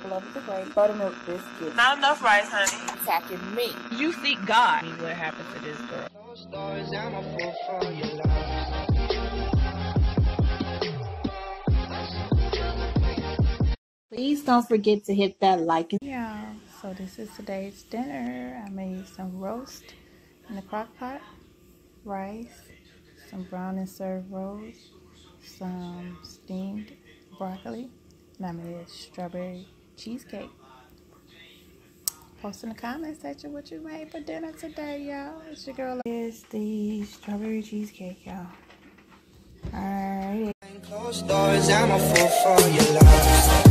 chocolate over the grape, buttermilk biscuits. Not enough rice, honey. Attacking me. You seek God. What happened to this girl? Please don't forget to hit that like. Yeah, so this is today's dinner. I made some roast in the crock pot, rice, some brown and served rolls, some steamed broccoli, and I made strawberry cheesecake. Post in the comment section what you made for dinner today, y'all. It's your girl. Here's the strawberry cheesecake, y'all. Alright. Closed doors, I'm a fool for your love.